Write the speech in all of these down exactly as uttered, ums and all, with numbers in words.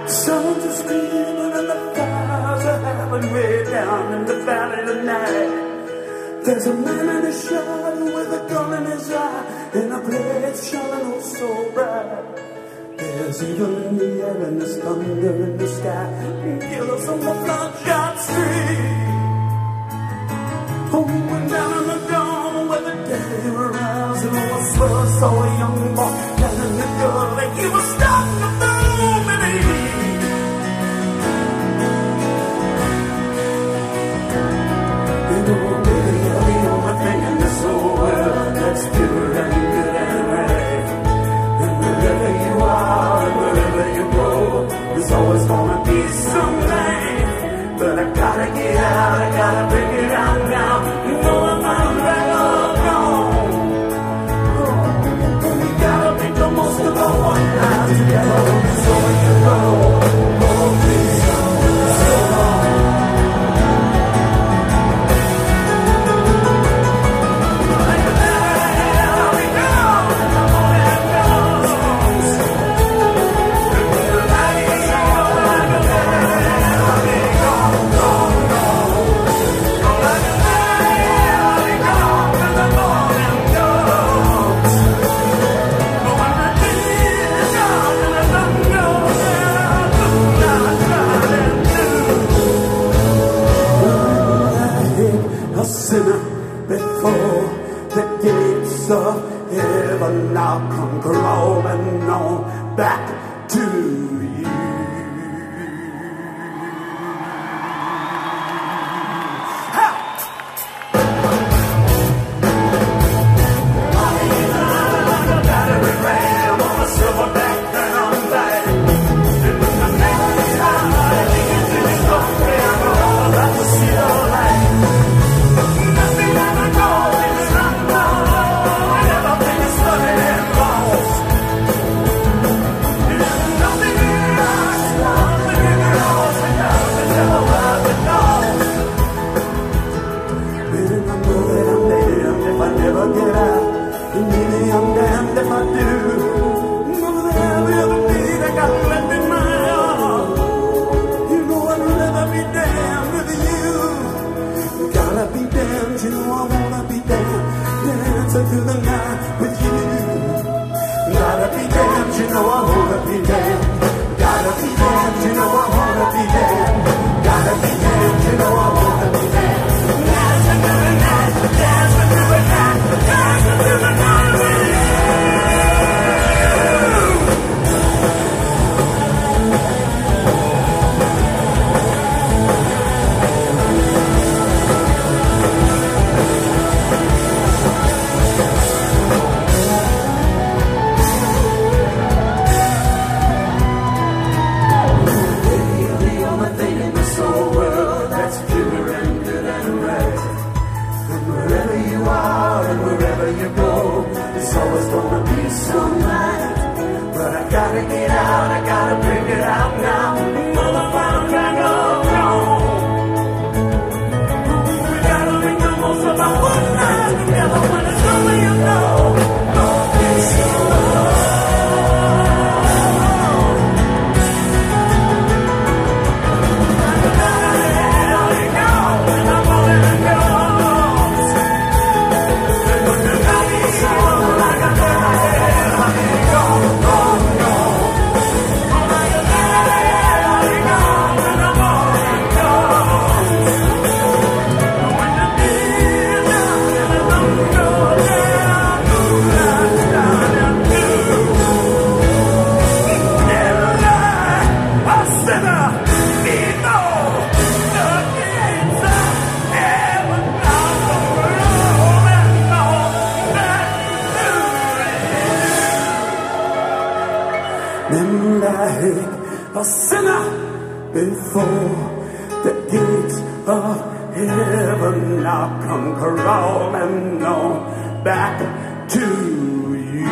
Someone's are screaming and the fires are happening way down in the valley tonight. There's a man in a shadow with a gun in his eye, in a place shining oh so bright. There's evil in the air and there's thunder in the sky, killers on the bloodshot street. Oh, and down in the dawn where the dead were rising, oh, I swear I saw a young boy down in the gutter like he was starting to boom in the heat. You know, baby, you're the only thing in this whole world that's pure and good and right. And wherever you are and wherever you go, there's always gonna be some light. But I gotta get out, I gotta bring it out now. You know I'm out right up gone. Oh, we gotta make the most of our one night together. So you know, oh please, so long. Like a hell we go, and the morning comes. And the light is out, like a hell we go. A sinner before the gates of heaven, now come crawling on back to you. A sinner before the gates of heaven, now come crawling on back to you.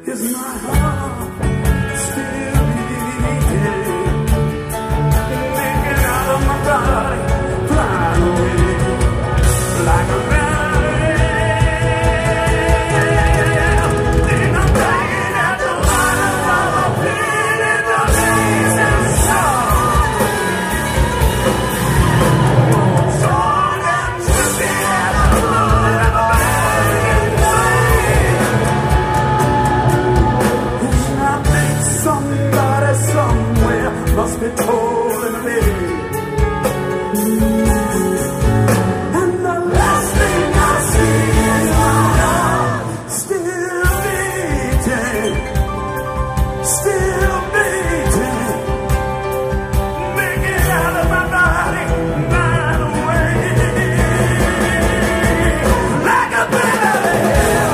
is my heart still beating? Making out of my body, flying away like a must be told in a minute. And the last thing I see is my heart still beating, still beating, making out of my body, night away, like a bit of hell.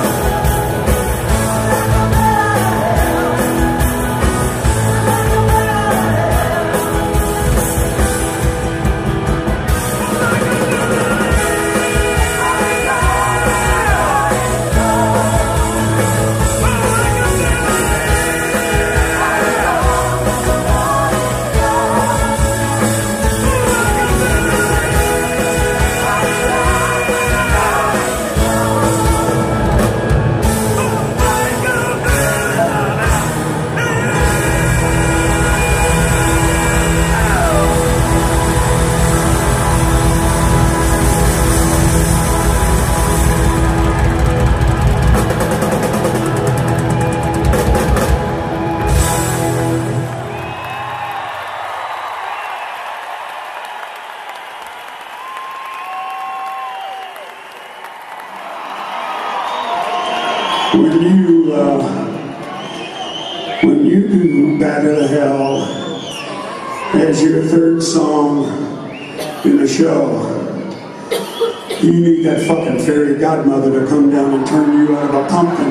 When you, uh, when you do Batter to Hell as your third song in a show, you need that fucking fairy godmother to come down and turn you out of a pumpkin.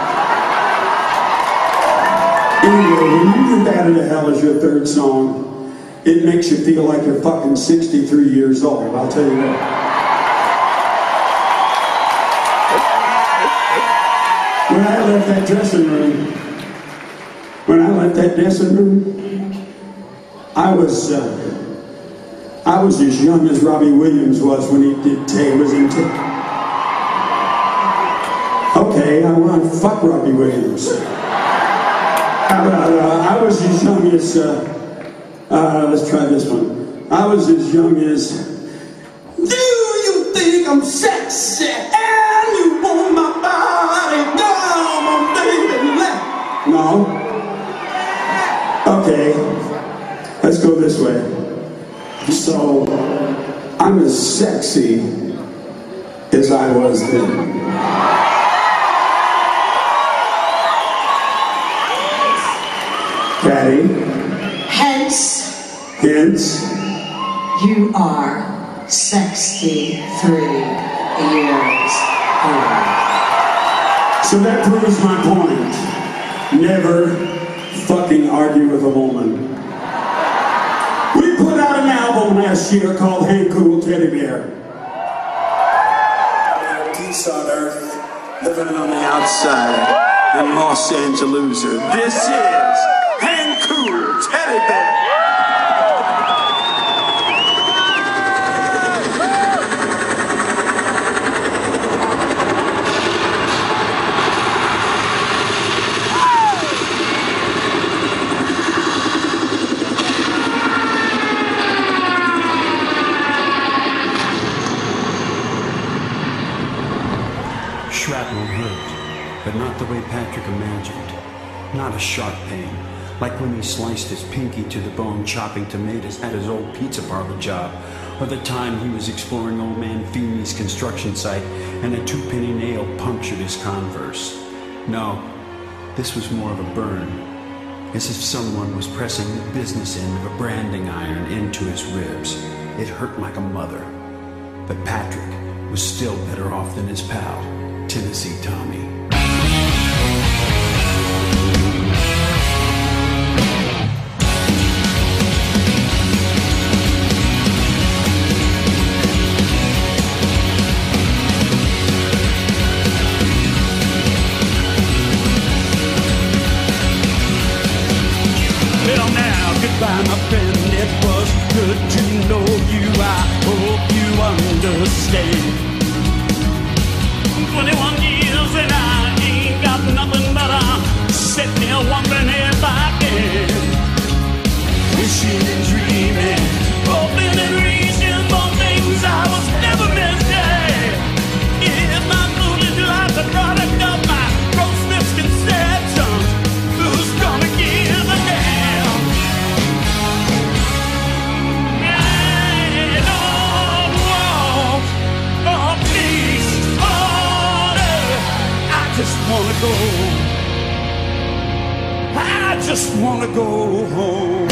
Anyway, when you do Batter to Hell as your third song, it makes you feel like you're fucking sixty-three years old, I'll tell you what. When I left that dressing room, when I left that dressing room, I was, uh, I was as young as Robbie Williams was when he did Tay was in Tay. Okay, I want to fuck Robbie Williams. How about, uh, I was as young as, uh, uh, let's try this one. I was as young as, do you think I'm sexy and you want my body? No. No? Okay, let's go this way. So, I'm as sexy as I was then. Patty? Hence. Hence. You are sixty-three years old. So that proves my point. Never fucking argue with a woman. We put out an album last year called Hey Cool Teddy Bear. Peace on earth, living on the outside in Los Angeloser. This is Hey Cool Teddy Bear. Shrapnel hurt, but not the way Patrick imagined. Not a sharp pain, like when he sliced his pinky to the bone chopping tomatoes at his old pizza parlor job, or the time he was exploring old man Feeney's construction site and a two-penny nail punctured his Converse. No, this was more of a burn, as if someone was pressing the business end of a branding iron into his ribs. It hurt like a mother, but Patrick was still better off than his pal, Tennessee Tommy. sit there wondering if I can. Wishing and dreaming, hoping and reaching for things I was never meant to. If my foolish life's a product of my gross misconceptions, who's gonna give a damn? I don't want a peace order. I just wanna go. I just wanna go home.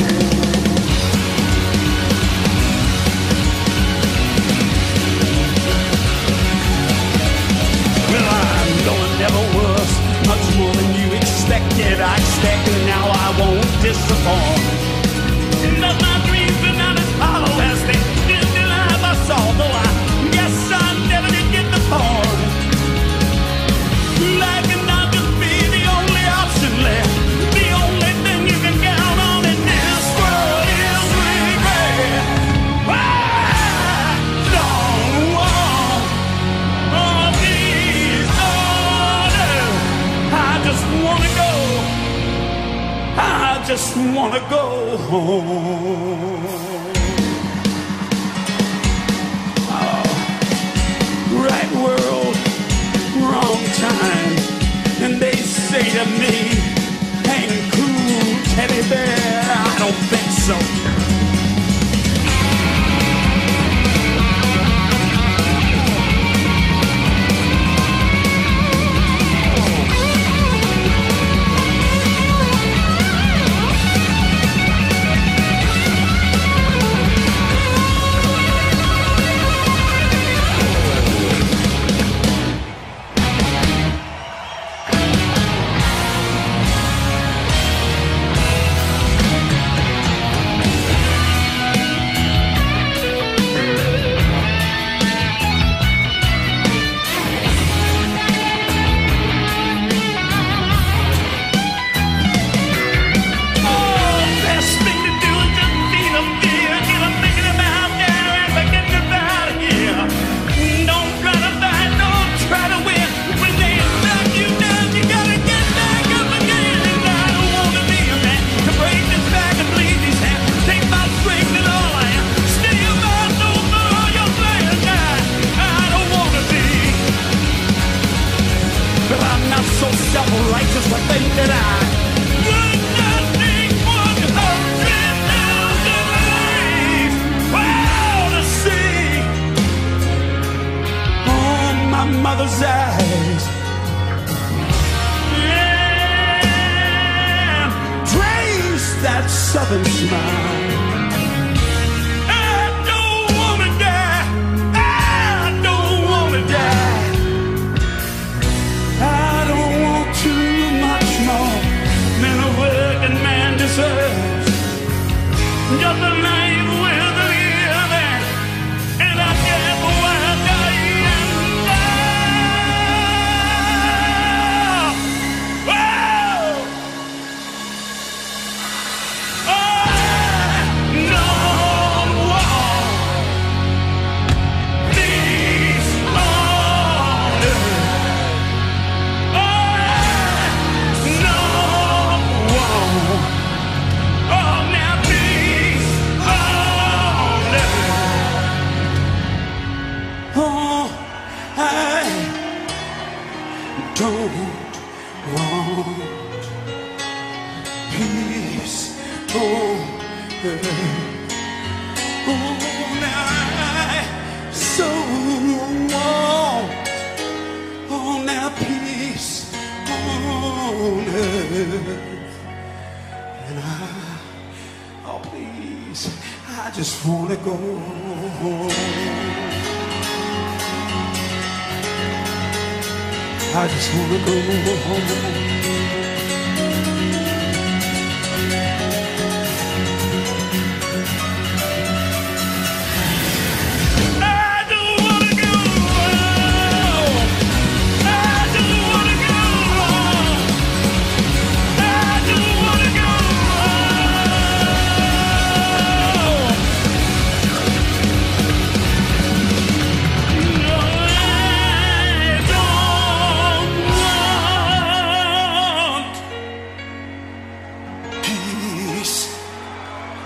Well, I know it never was much more than you expected. I expected, now I won't disappoint. But my dreams are not as hollow as they did the life I saw. Though I guess I never did get the point. Like and not just be the only option left. The only thing you can count on in this world is regret. I don't want all these orders. I just wanna go. I just wanna go home. Oh. Right world, wrong time. And they say to me, hang cool, teddy bear. I don't think so. Self-righteous to think that I would not think one hundred thousand ways. Well, to see on my mother's eyes and trace that southern smile. I don't wanna die. I don't wanna die. I don't want too much more than a working man deserves. Just a life with a living, and I get where dying now. Whoa! I don't want these orders. Don't want peace on earth. Oh, now I so want, oh, now peace on earth. And I, oh, please, I just want to go home. I just wanna go home.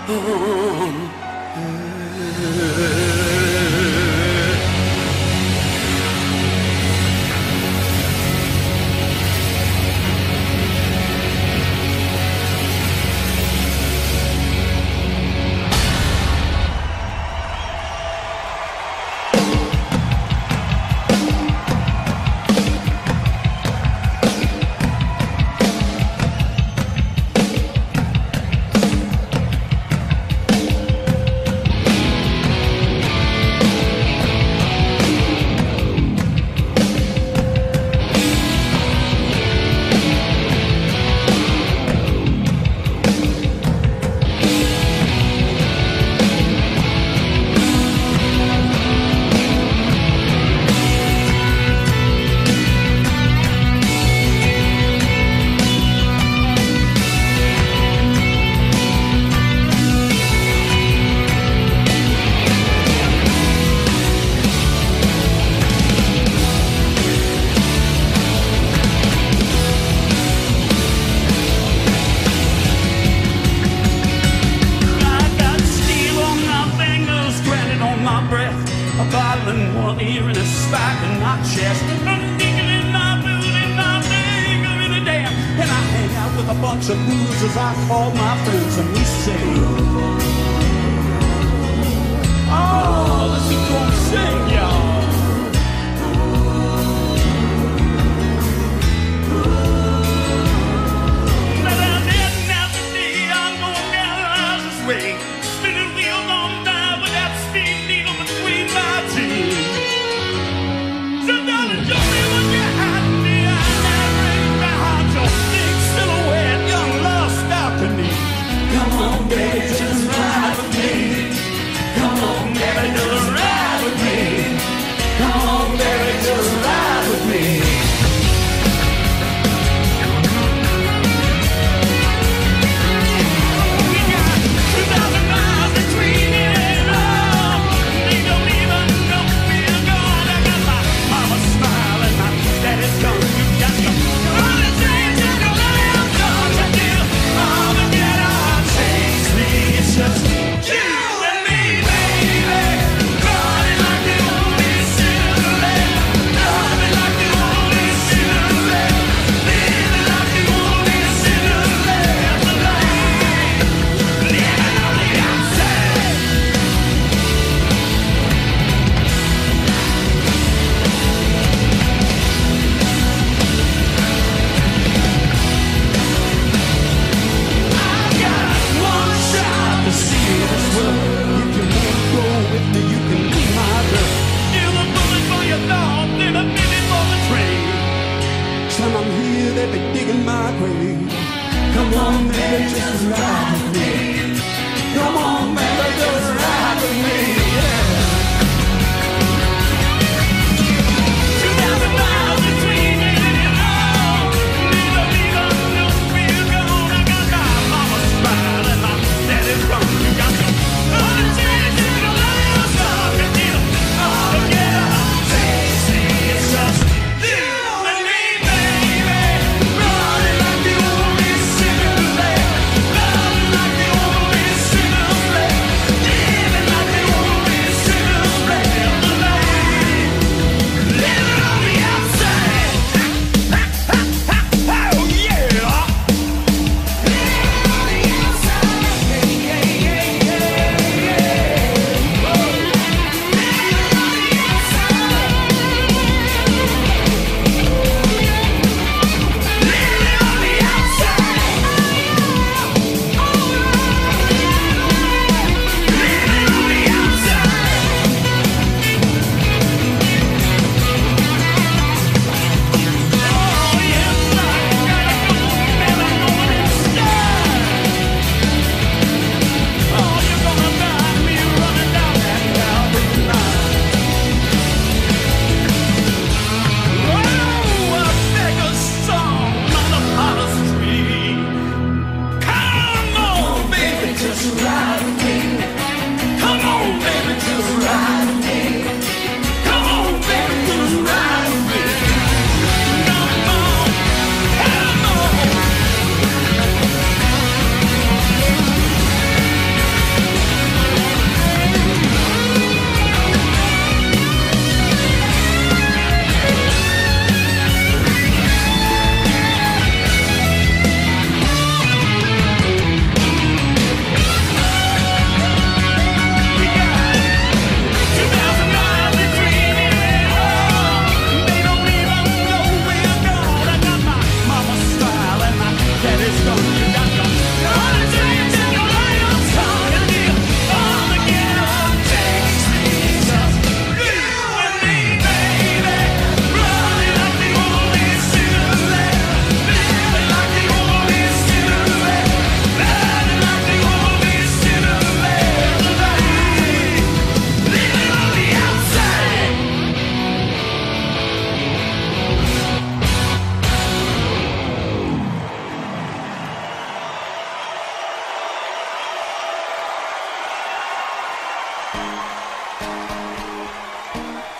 Running like the only sinner left.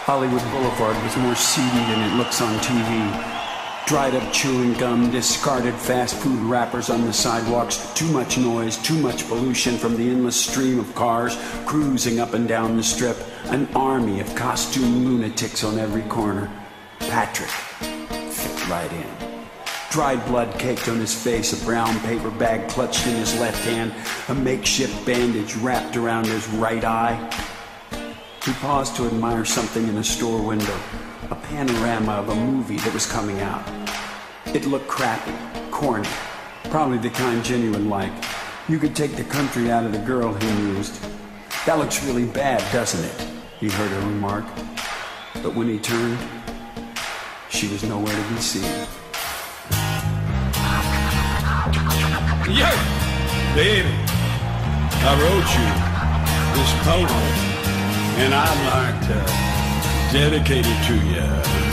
Hollywood Boulevard was more seedy than it looks on T V. Dried up chewing gum, discarded fast food wrappers on the sidewalks, too much noise, too much pollution from the endless stream of cars cruising up and down the strip, an army of costume lunatics on every corner. Patrick fit right in. Dried blood caked on his face, a brown paper bag clutched in his left hand, a makeshift bandage wrapped around his right eye. He paused to admire something in a store window, a panorama of a movie that was coming out. It looked crappy, corny, probably the kind Jenny would like. You could take the country out of the girl he mused. That looks really bad, doesn't it? He heard her remark. But when he turned, she was nowhere to be seen. Yo, baby, I wrote you this poem, and I'd like to dedicate it to you.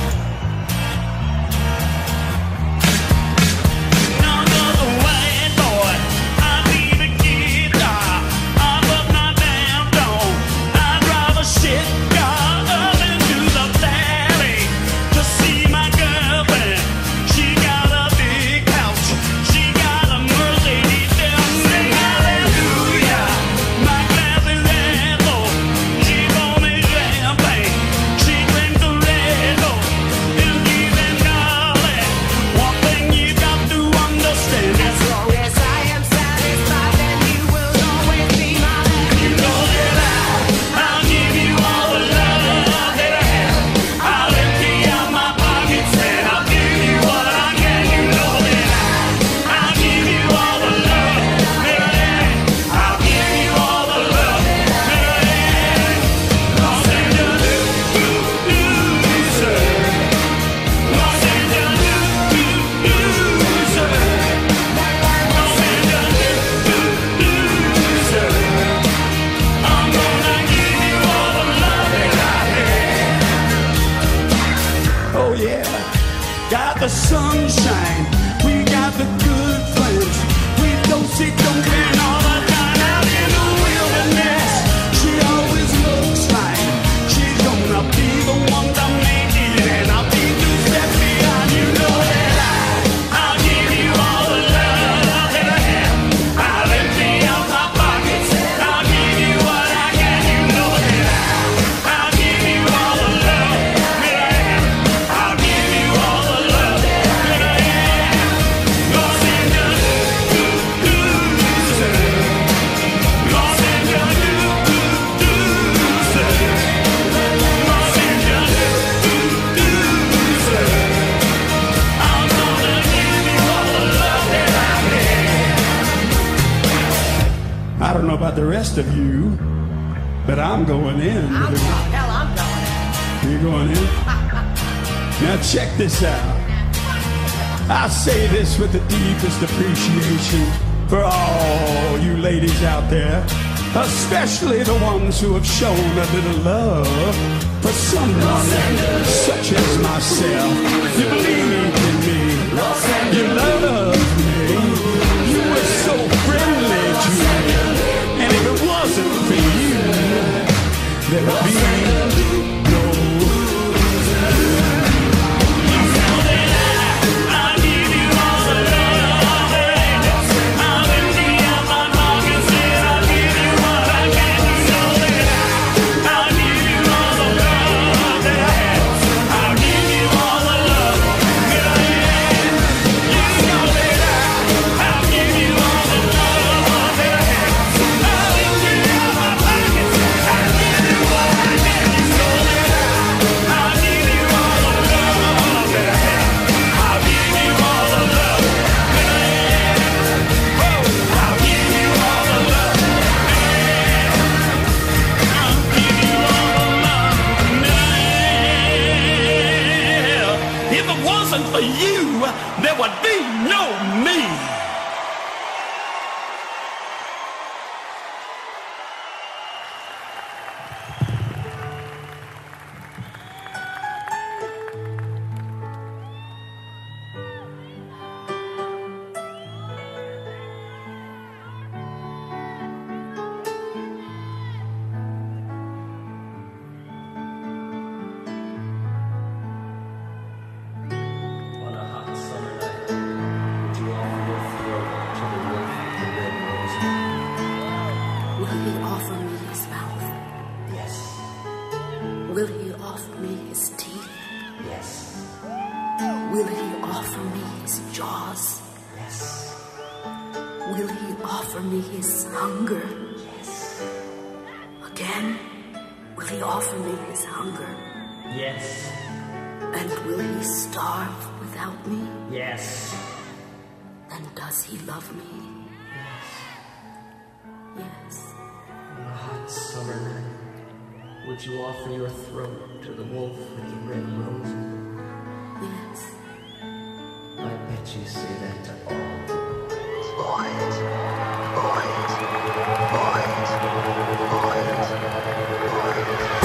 The sunshine, we got the good friends. We don't sit, don't plan all the time out in the wilderness. She always looks like she's gonna be the one to make it, and I'll be two steps behind. You know that I, I'll give you all the love that I have. I'll empty out my pockets, I'll give you what I can. You know that I, I'll give you all the love that I have. I'll give you all the love. I don't know about the rest of you, but I'm going in. I'm, hell, I'm going in. You're going in? Now check this out. I say this with the deepest appreciation for all you ladies out there, especially the ones who have shown a little love for someone such as myself. You believed in me. You loved me. You were so friendly to me. And if it wasn't for you, there would be no. For you, there would be no me. jaws? Yes. Will he offer me his hunger? Yes. Again, will he offer me his hunger? Yes. And will he starve without me? Yes. Then does he love me? Yes. On a hot summer night, would you offer your throat to the wolf with the red rose? Yes. I bet you say that to all Boys, boys, boys, boys, boys.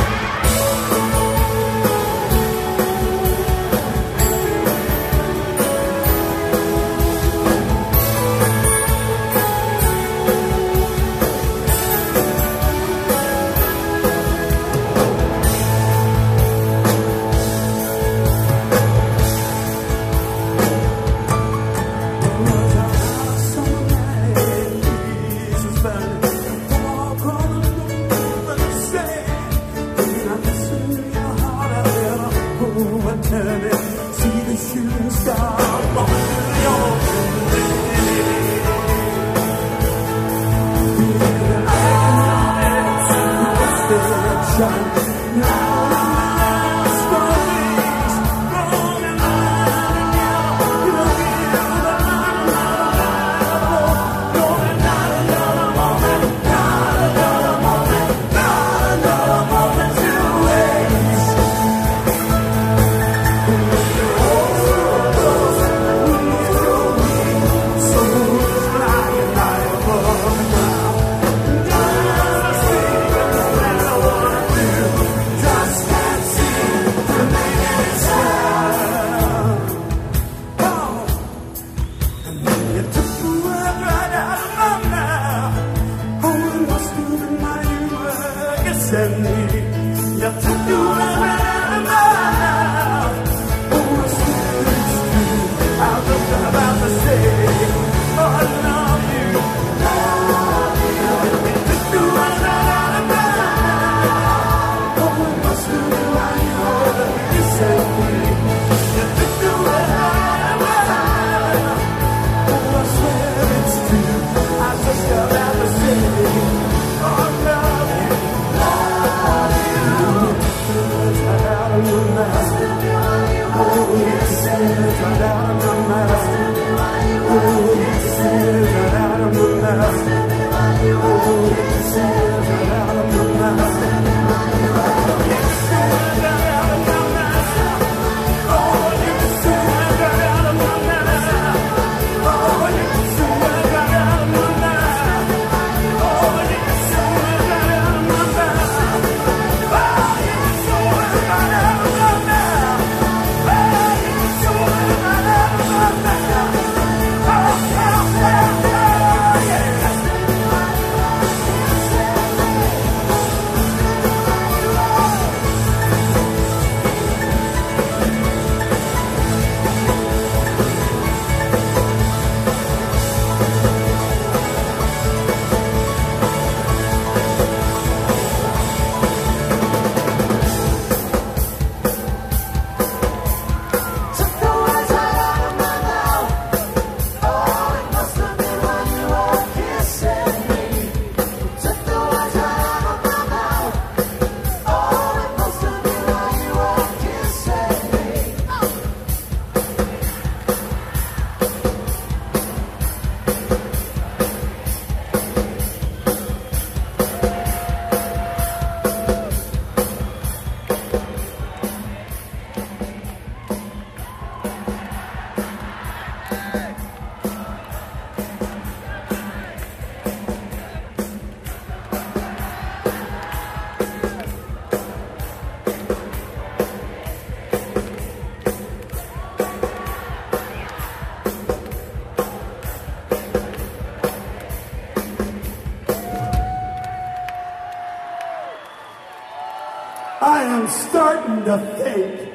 I am starting to think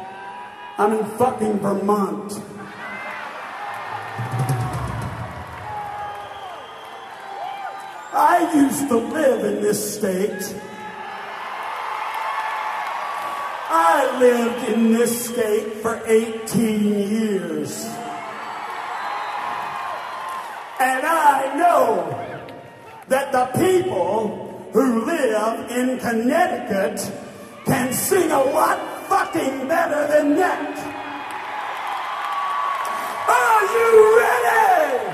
I'm in fucking Vermont. I used to live in this state. I lived in this state for eighteen years. And I know that the people who live in Connecticut can sing a lot fucking better than that. Are you ready?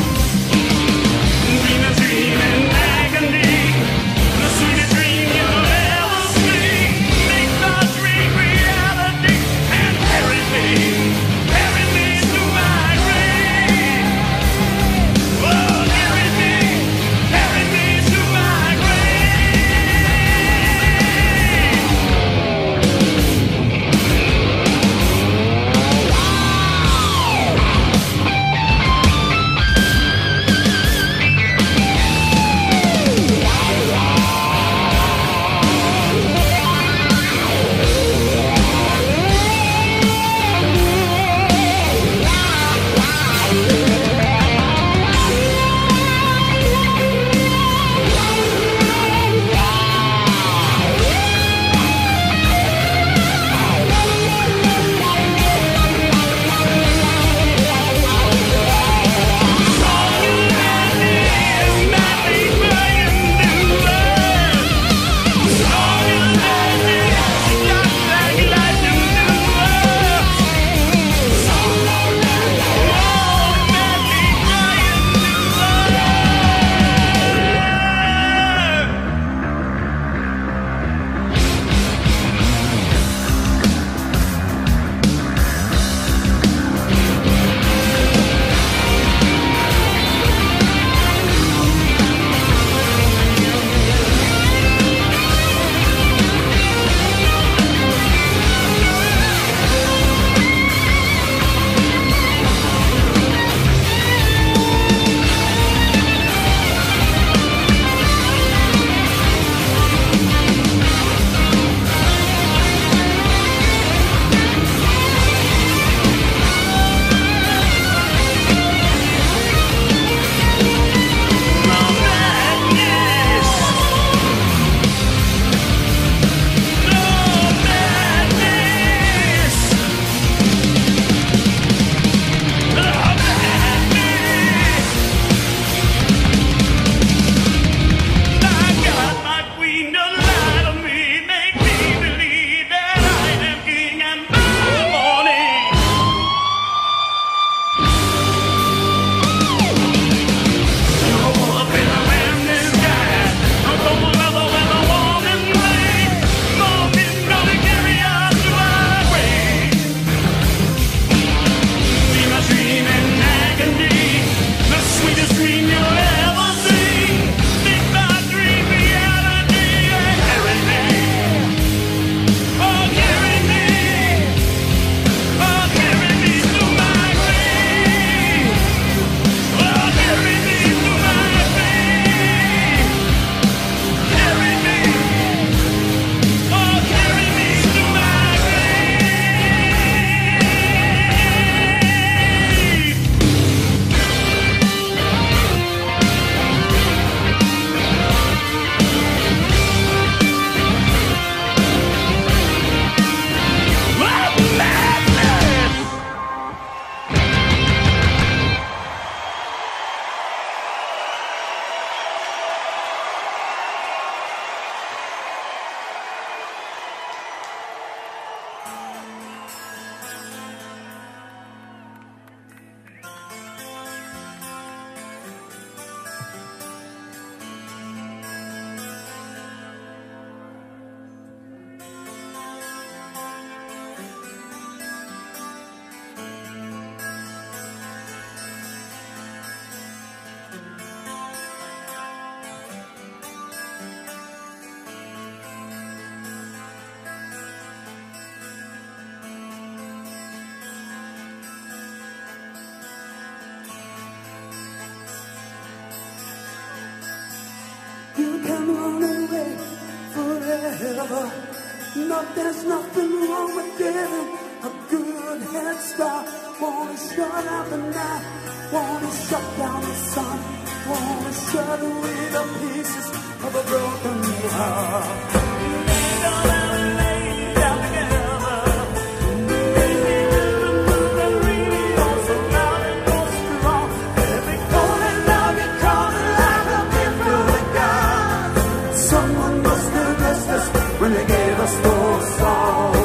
Dream you You can run away forever. No, there's nothing wrong with getting a good head start. Wanna shut out the night, wanna shut down the sun, wanna shut away the pieces of a broken heart. Lay down and lay down together. Baby, move and really all so loud and so strong. Every corner now you're coming like a gift from the gods. Someone must have blessed us when they gave us those songs.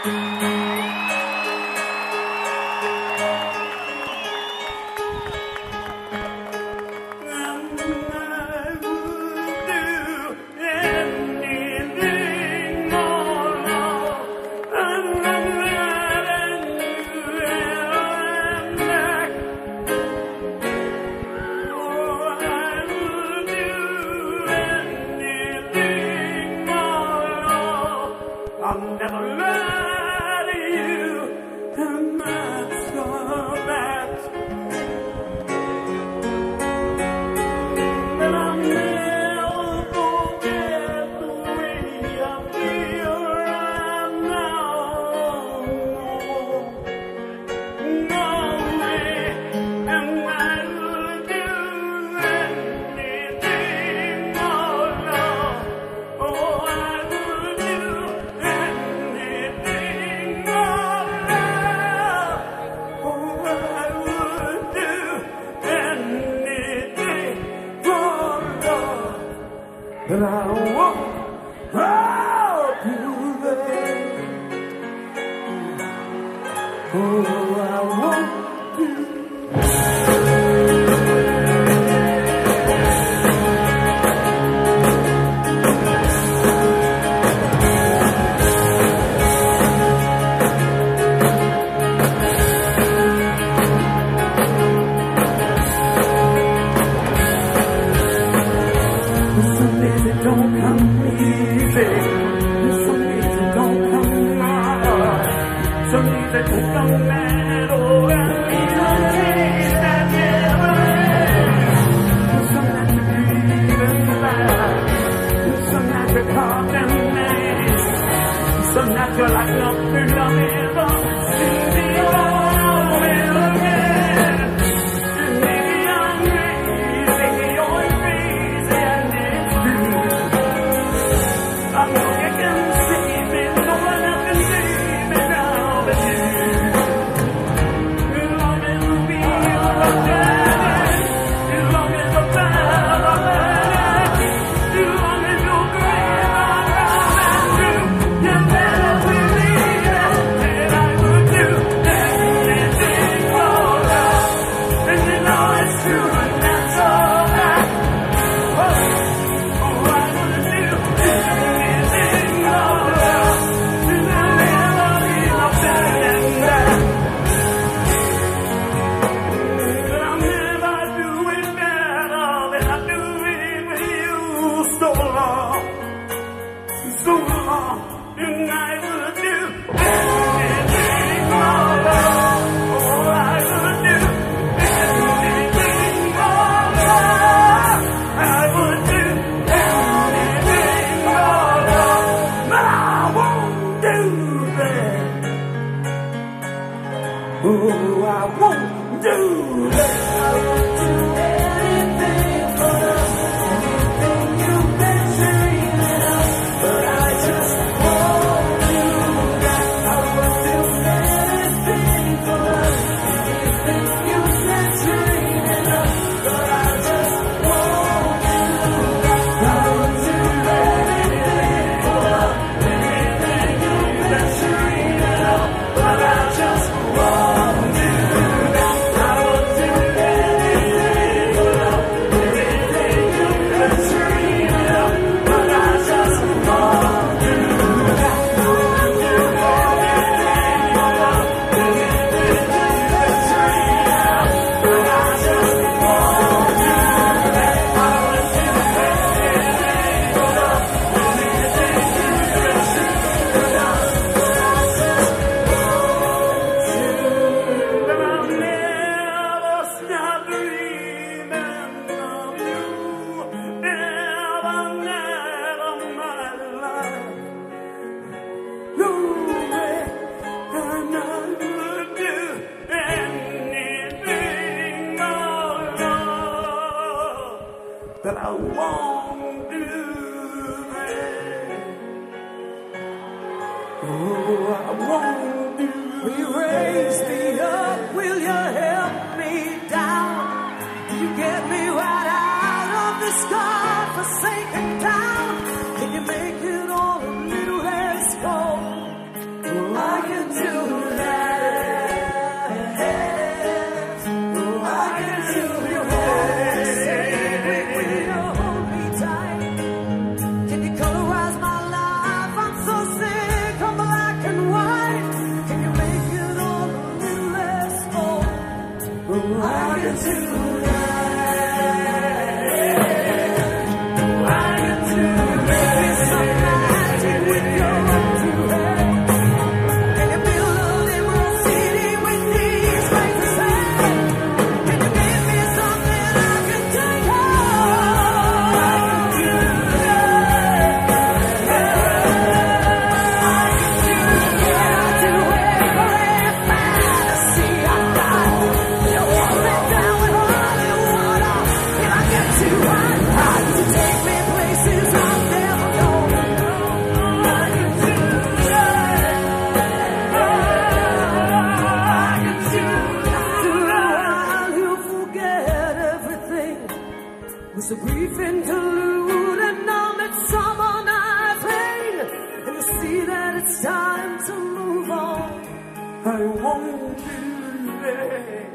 And I walk out to there. Oh, I want to. Don't come easy. Some days it don't come hard. Some days it don't come mad. Oh, and these are days that never end. Some nights you breathe and fly. Some nights you caught and nice. Some nights you're like nothing I've ever seen before again. And maybe I'm crazy, you're crazy, and it's true. I know you can save me, no one else can save me now but you. As long as you feel like that, as long as you're bad or bad, as long as you're great or and true, you better believe that I would do anything for love. And you know it's true and that's all that. Oh, oh, I would do anything for love. And there'll never be no turning back. But I'll never do it better than I do it with you. So long, so long, and I would do anything for love. Oh, I would do anything for love. I would do anything for love, but I won't do that. Oh, I won't do that. I won't do anything for love, anything you've been dreaming of, but I just won't do that. I won't do anything for love, anything you've been dreaming of, but I just won't do that. I won't do anything for love, anything you've been dreaming of, but I just won't do that. I won't do anything. I want to let.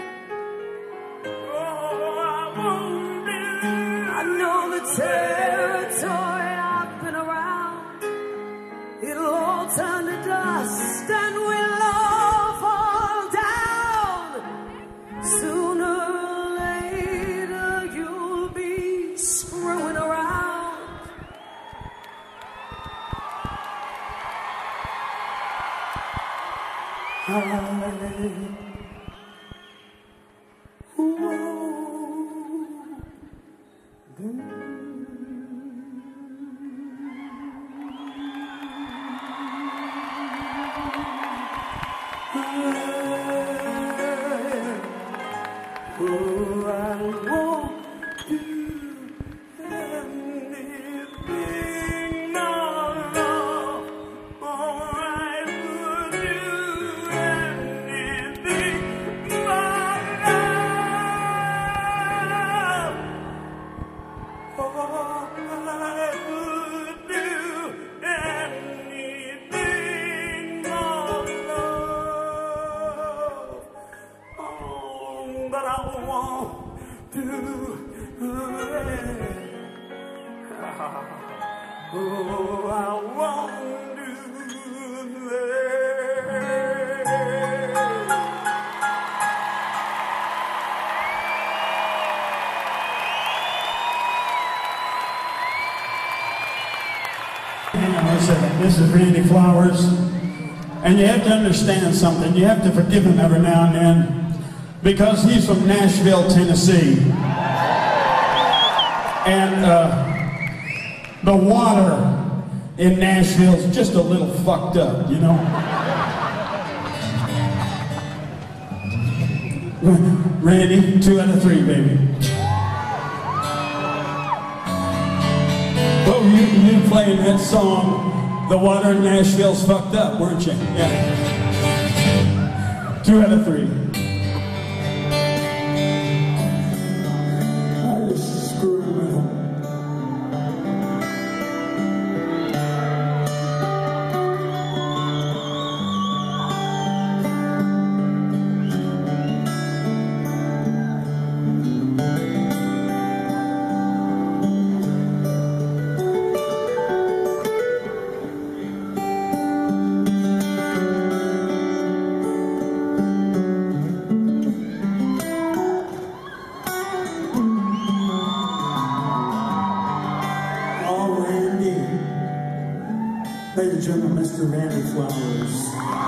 Oh, I want to. I know the territory I've been around. It'll all turn to dust and we'll all fall down. Sooner or later you'll be screwing around. I This is Randy Flowers, and you have to understand something. You have to forgive him every now and then, because he's from Nashville, Tennessee, and uh, the water in Nashville is just a little fucked up, you know. Randy, two out of three, baby. Oh, you you playing that song? The water in Nashville's fucked up, weren't you? Yeah. Two out of three. I just screwed with him. Ladies and gentlemen, Mister Randy Flowers.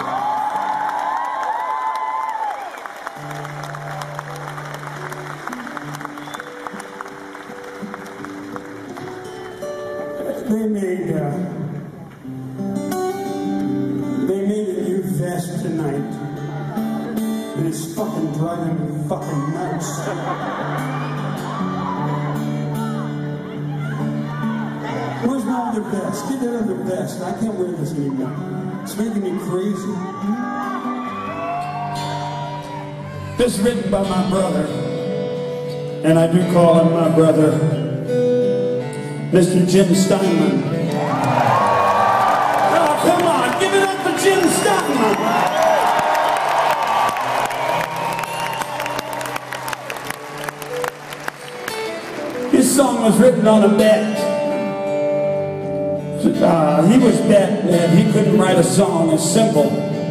They made, uh, they made a new vest tonight, and it's fucking driving me fucking nuts. Where's my other vest? Get that other vest. I can't wear this anymore. It's making me crazy. This is written by my brother, and I do call him my brother, Mister Jim Steinman. Oh, come on, give it up for Jim Steinman. His song was written on a bet. Uh, he was bet that he couldn't write a song as simple.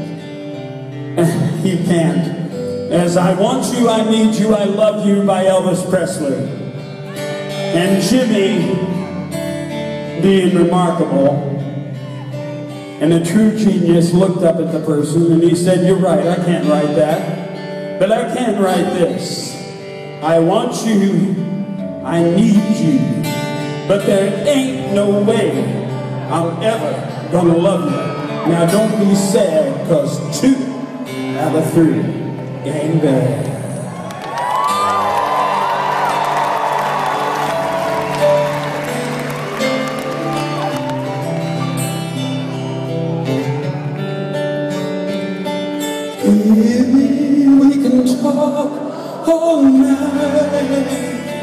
He can't. As I Want You, I Need You, I Love You by Elvis Presley. And Jimmy, being remarkable and a true genius, looked up at the person and he said, "You're right, I can't write that. But I can write this. I want you, I need you, but there ain't no way I'm ever gonna love you." Now don't be sad, cause two out of three ain't bad. Maybe we can talk all night,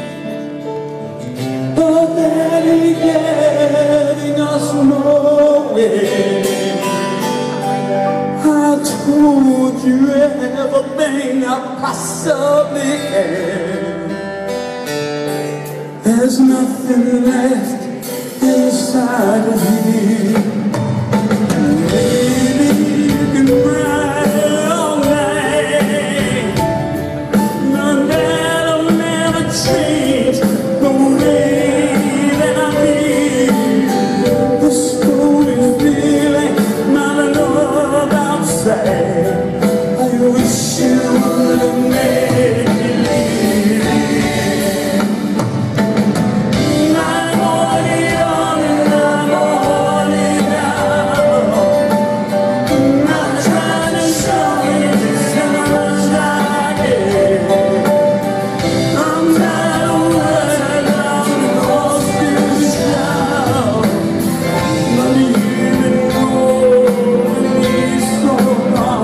but that ain't getting us nowhere. I'll told you everything I possibly can. There's nothing left inside of me. Maybe you can cry all night, but that'll never change the way that I feel. The story's feeling not enough outside. I wish you would have made me leave. I'm on it on and I'm on it now. I'm trying to show you just how much I care. I'm tired of running out and lost to shout. But you've been holding me so long.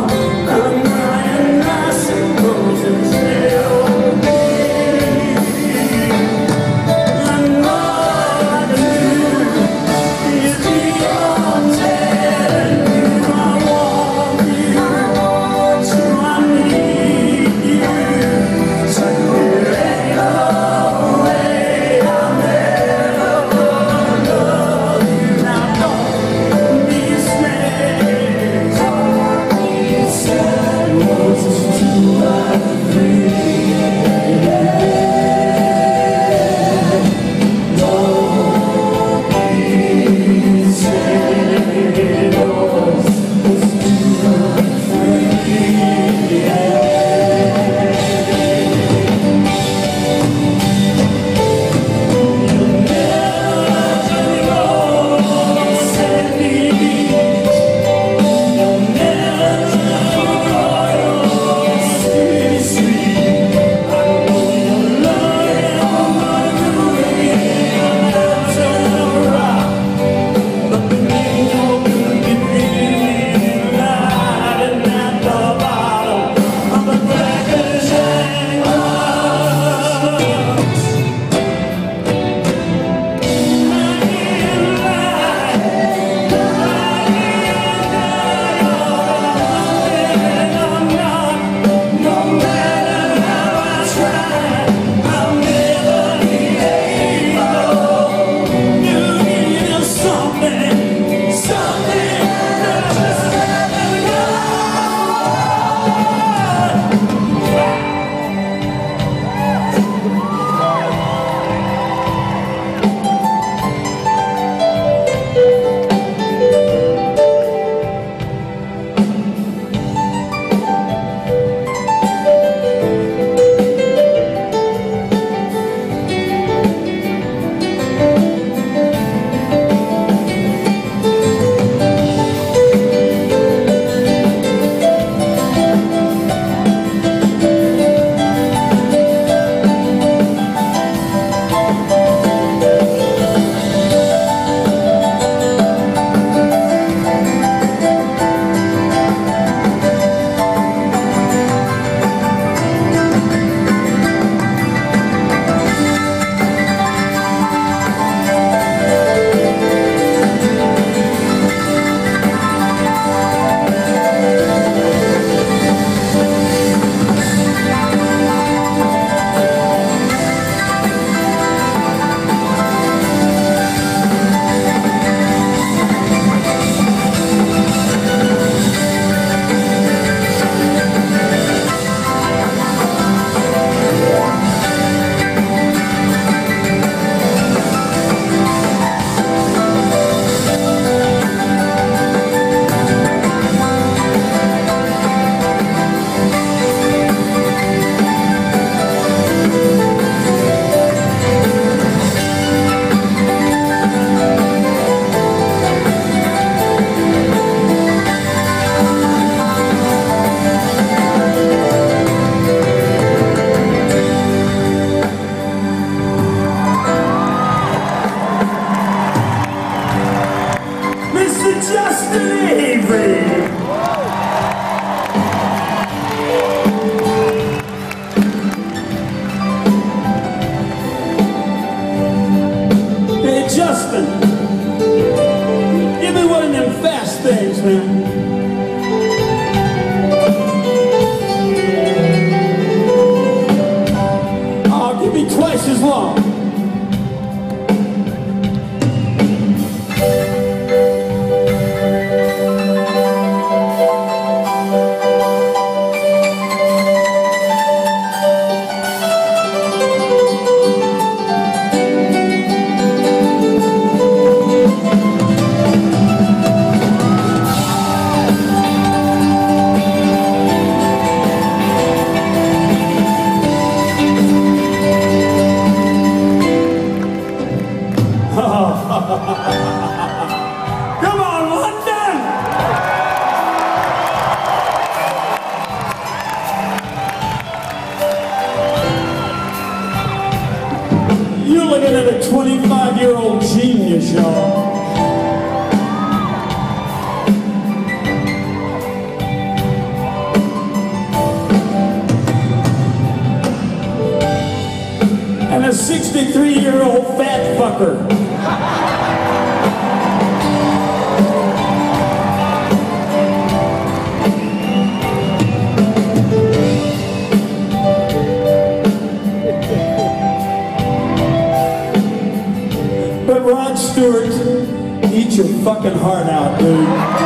twenty-five-year-old genius, y'all. And a sixty-three-year-old fat fucker. But Rod Stewart, eat your fucking heart out, dude.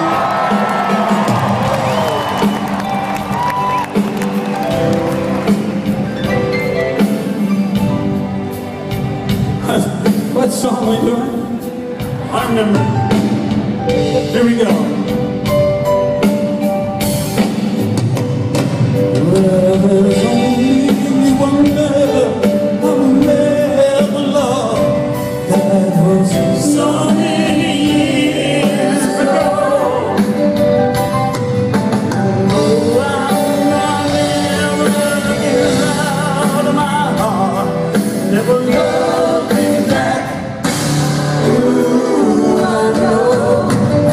What song we doing? I remember. Here we go. Well, there's only one love I will ever love. That was so many years ago. Oh, I'll never get out of my heart. Never love me back. Ooh, I know.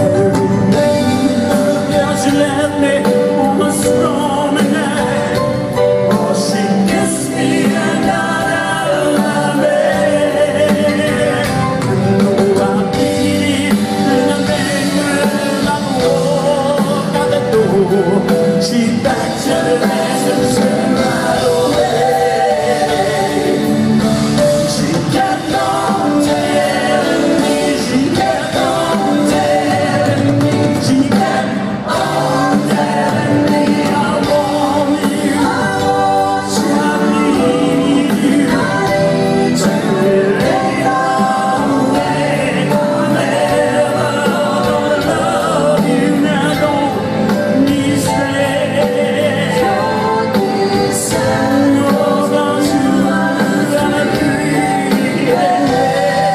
Yeah, she left me on a stormy night. Oh, she kissed me and got out of my bed. I know I beat it and I banged her like a walk out the door. She backed to the last and turned right away. She kept on telling me, she kept on telling me, she kept on telling me, I want you, I want you, I need you. Tell me later on, babe, I'm never gonna love you. Now don't be sad, don't be sad, no, don't you gotta be there.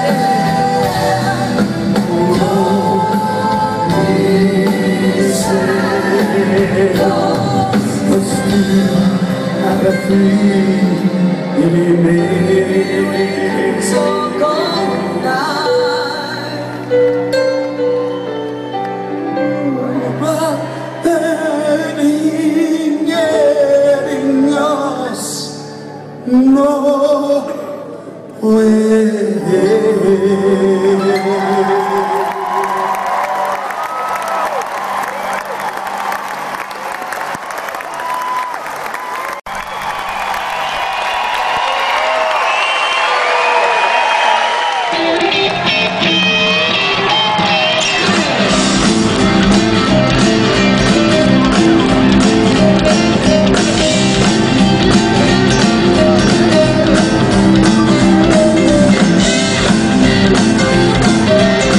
No way. Thank you.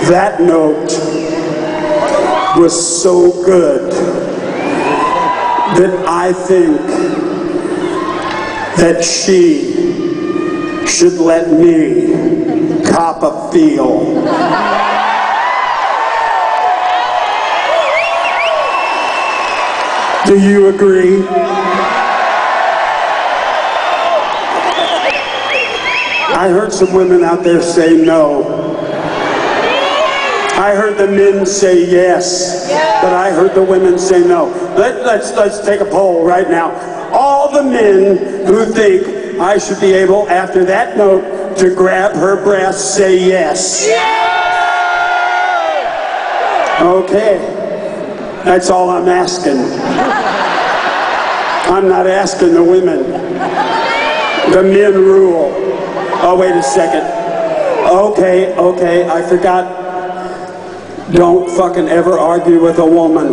That note was so good that I think that she should let me cop a feel. Do you agree? I heard some women out there say no. I heard the men say yes, but I heard the women say no. Let, let's, let's take a poll right now. All the men who think I should be able, after that note, to grab her breast, say yes. Okay, that's all I'm asking. I'm not asking the women. The men rule. Oh, wait a second. Okay, okay, I forgot. Don't fucking ever argue with a woman.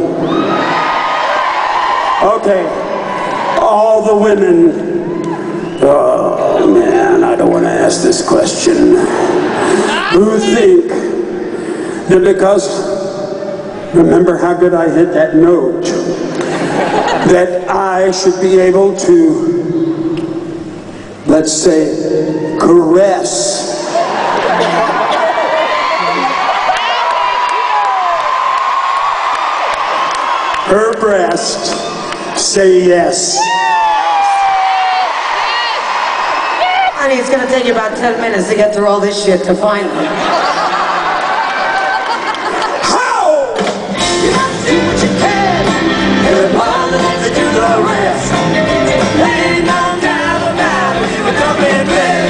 Okay, all the women. Oh man, I don't want to ask this question. Who think that because, remember how good I hit that note, that I should be able to, let's say, caress her breast, say yes. Honey, it's gonna take you about ten minutes to get through all this shit to find them. How? You have to do what you can. Everybody needs to do the rest. Ain't no doubt about it. We were coming back.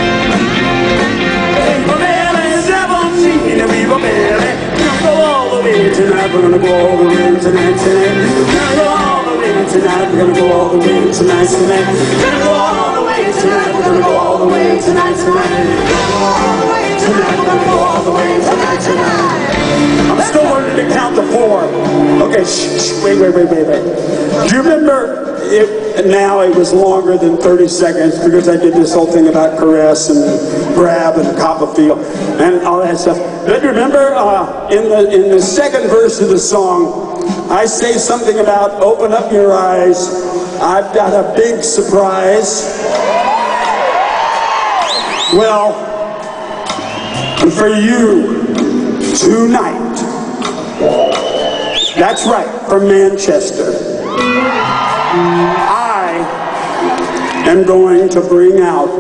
We were barely seventeen and we were barely. We'll go all the way tonight. We're gonna go all the way tonight, tonight. We're gonna go all the way tonight. We're gonna go all the way tonight, tonight. We're gonna go all the way tonight. We're gonna go all the way tonight, tonight. We're gonna go all the way tonight. We're gonna go all the way tonight, tonight. I'm still learning to count to four. Okay, shh, shh, wait, wait, wait, wait, wait. Do you remember it, now it was longer than thirty seconds because I did this whole thing about caress and grab and cop a feel and all that stuff. But remember uh, in the in the second verse of the song, I say something about open up your eyes. I've got a big surprise. Well, for you tonight, that's right, from Manchester, I am going to bring out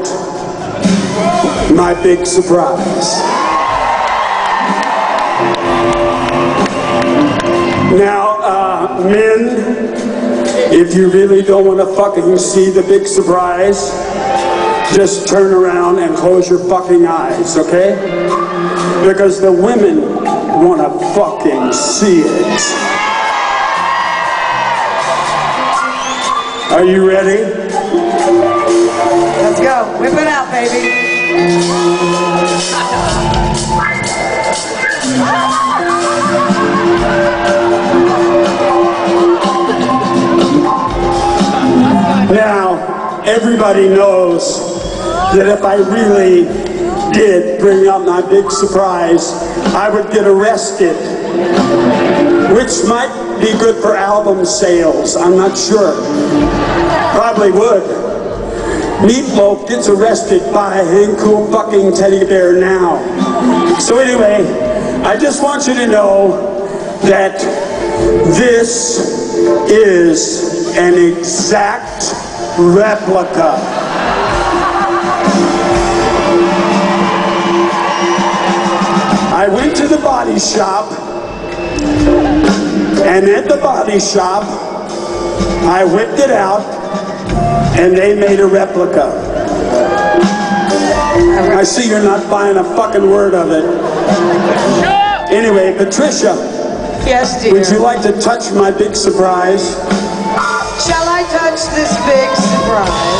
my big surprise. Now, uh, men, if you really don't want to fucking see the big surprise, just turn around and close your fucking eyes, okay? Because the women want to fucking see it. Are you ready? Let's go. Whip it out, baby. Now, everybody knows that if I really did bring out my big surprise, I would get arrested, which might be good for album sales. I'm not sure. Probably would. Meat Loaf gets arrested by a hang cool fucking teddy bear now. So anyway, I just want you to know that this is an exact replica. I went to the body shop, and at the body shop, I whipped it out, and they made a replica. I see you're not buying a fucking word of it. Anyway, Patricia, yes, dear. would you like to touch my big surprise? Shall I touch this big surprise?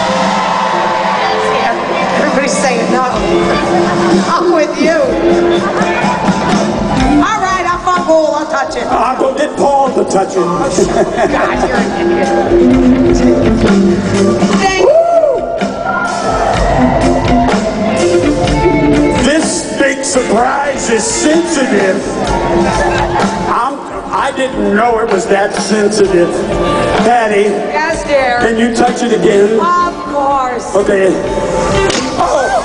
Yeah, everybody's saying no. I'm with you. All right, I'll fuck Paul, I'll touch it. I'll go get Paul to touch it. God, you're an idiot. Thank you. This big surprise is sensitive. I'm, I didn't know it was that sensitive. Patty. Yes, dear. Can you touch it again? Of course. Okay. Oh.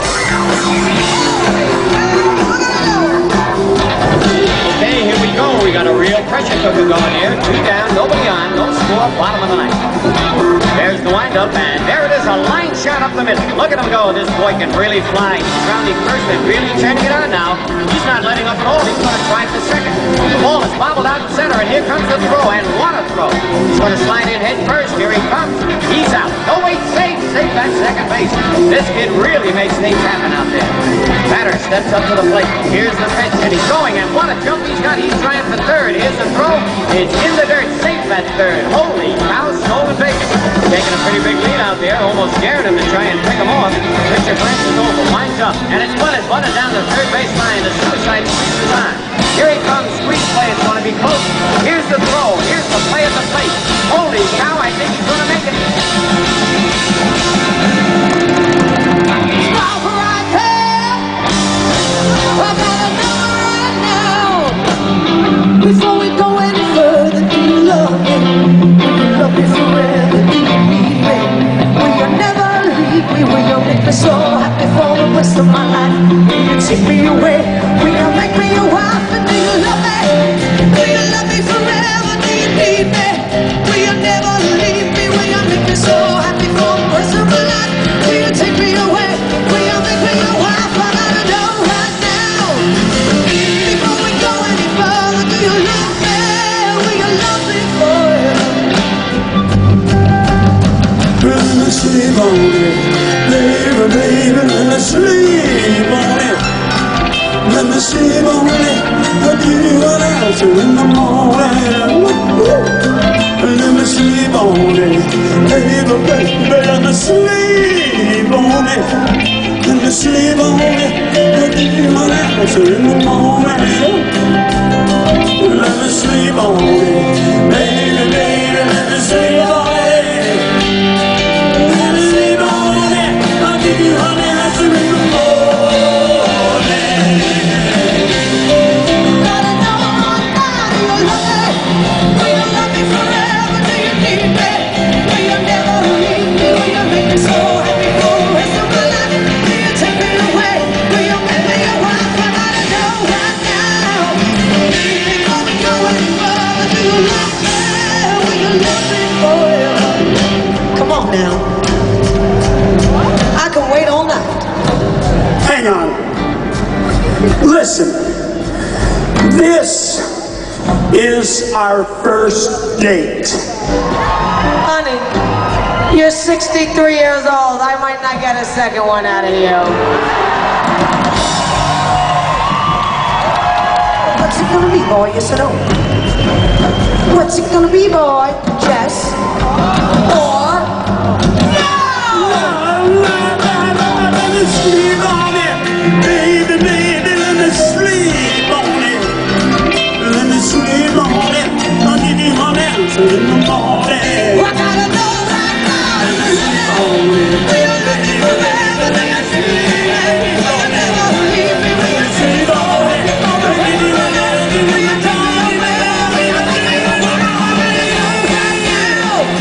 Okay, here we go. We got a real pressure cooker going here. Two down, nobody on, no score, bottom of the ninth. There's the windup, and there it is, a line shot up the middle. Look at him go. This boy can really fly. He's rounding first and really trying to get on now. He's not letting up at all. He's going to try for second. The ball is bobbled out in center, and here comes the throw, and what a throw. He's going to slide in head first. Here he comes. He's out. No, wait, safe. Safe at second base. This kid really makes things happen out there. Batter steps up to the plate. Here's the pitch, and he's going, and what a jump he's got. He's trying for third. Here's the throw. It's in the dirt. Safe at third. Holy cow, stolen base. Taking a pretty big lead out there, almost scared him to try and pick him off. Pitcher glances over, winds up, and it's bunted, bunted down the third base line. The suicide squeeze is on. Here he comes, squeeze play, it's going to be close. Here's the throw, here's the play at the plate. Holy cow, I think he's going to make it. Stop right here. I got a number right now. Before we go any further, do you love me? Do you love me forever? Do you need me? Will you never leave me? Will you make me so happy for the rest of my life? Will you take me away? Will you make me your wife? And do you love me? Do you love me forever? Do you need me? Will you never leave me? Will you make me so happy for the rest of my life? Will you take me away? Will you make me your wife? I gotta know right now. Before we go any further, do you love me? Will you love me forever? Let me sleep on it, baby, baby, let me sleep on it. Let me sleep on it, I'll give you an answer in the morning. Let me sleep on it, baby, baby, let me sleep on it. Let me sleep on it, I'll give you an answer in the morning. Let me sleep on it, baby, baby, let me sleep on it. Listen, this is our first date. Honey, you're sixty-three years old. I might not get a second one out of you. What's it gonna be, boy? Yes or no? What's it gonna be, boy? Yes or no? Let me sleep on it, baby, baby, let me sleep on it. Let me sleep on it, I'll give you an answer in the morning. I gotta know right now. Let me sleep on it, baby, baby, let me sleep on it. I'll never leave me when you sleep on it. I'll give you an answer in the morning.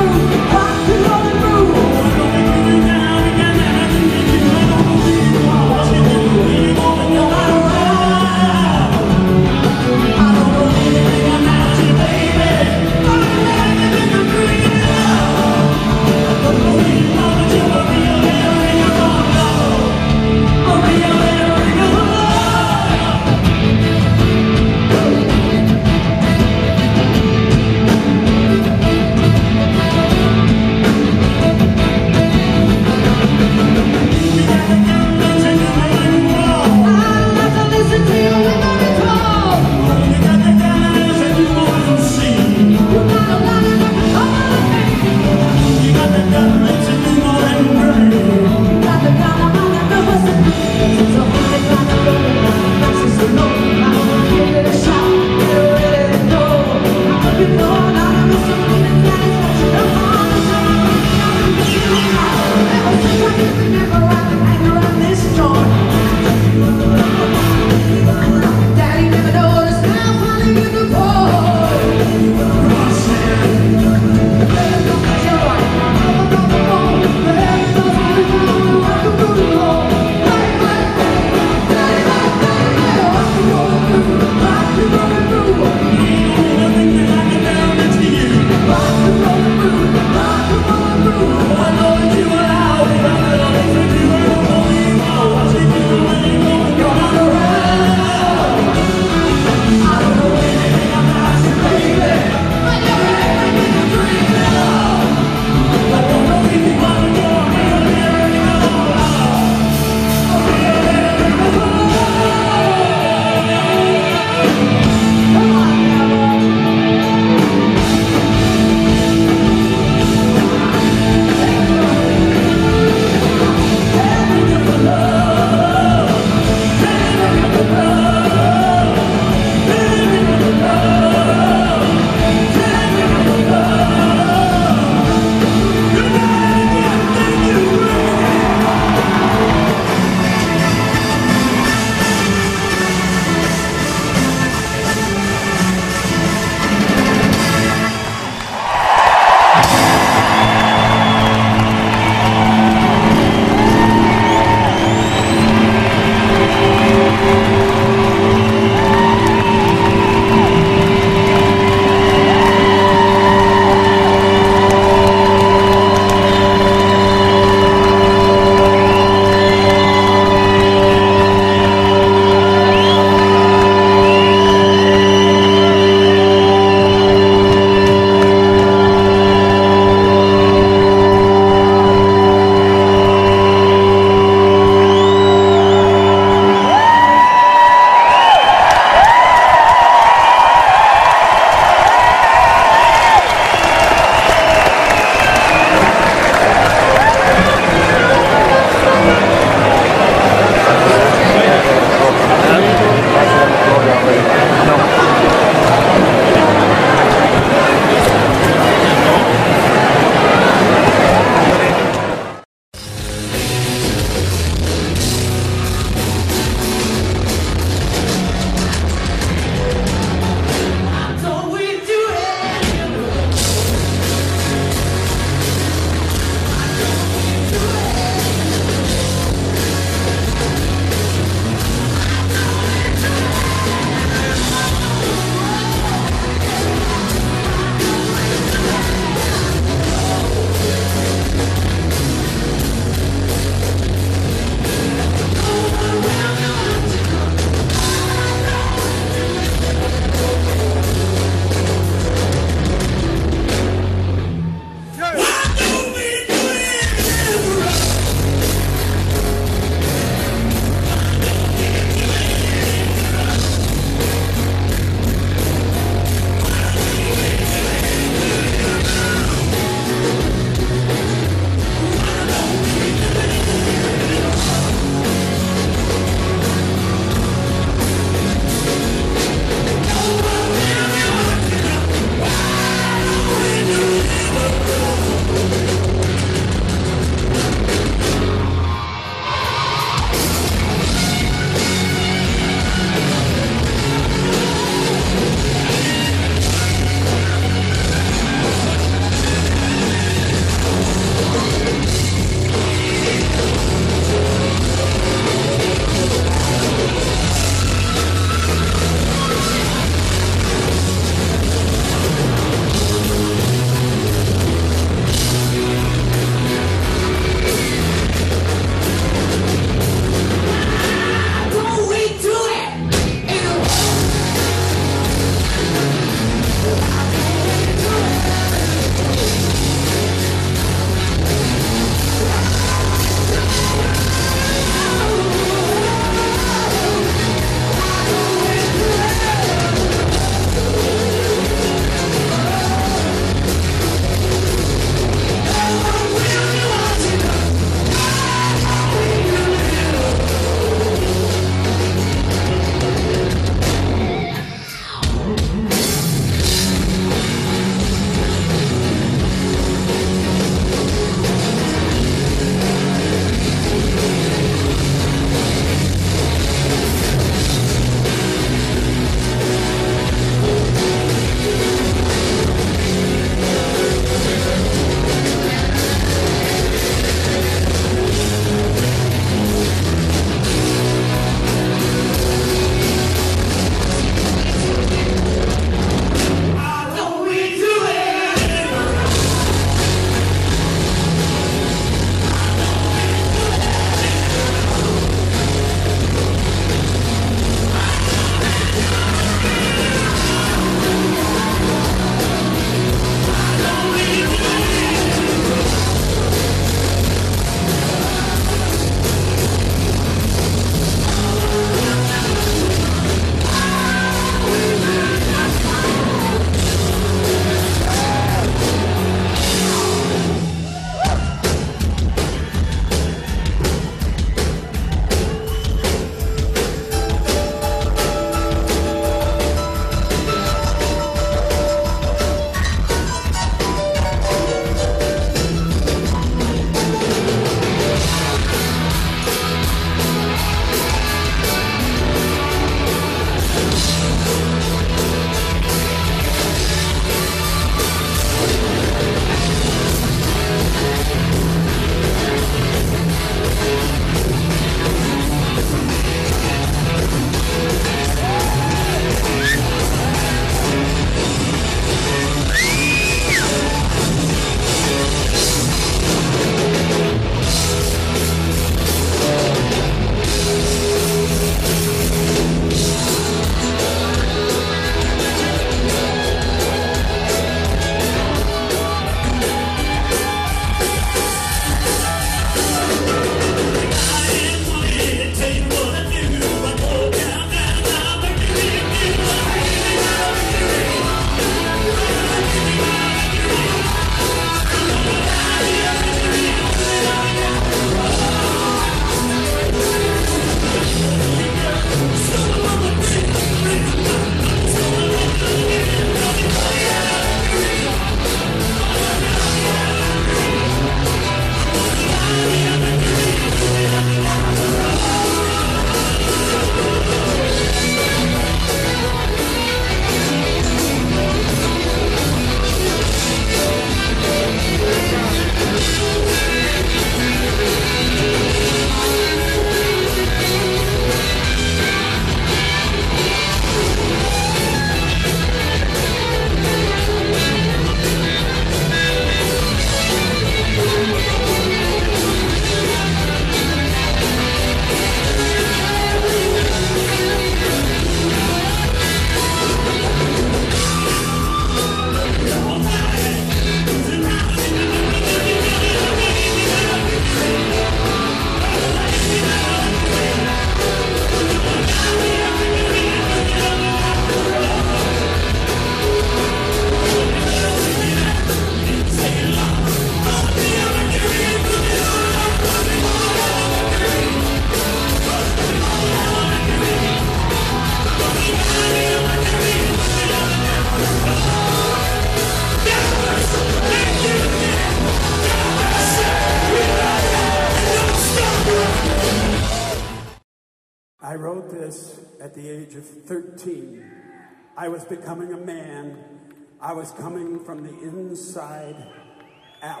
I wrote this at the age of thirteen. I was becoming a man. I was coming from the inside out.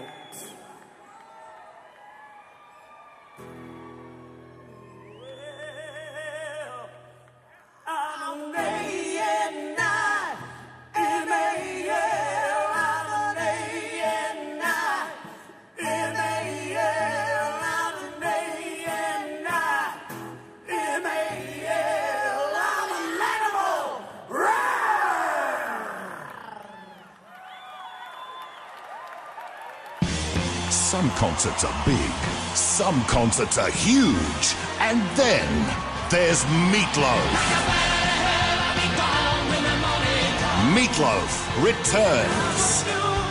Well, I'm a day and night, M A L, I'm a day and night, M A L, I'm a day and night, M A L, I'm an animal. Some concerts are big, some concerts are huge, and then there's Meat Loaf. Meat Loaf returns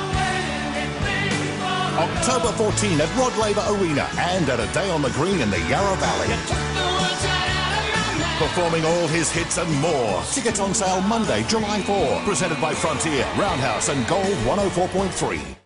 October fourteenth at Rod Laver Arena and at A Day on the Green in the Yarra Valley. Performing all his hits and more. Tickets on sale Monday, July fourth. Presented by Frontier, Roundhouse and Gold one oh four point three.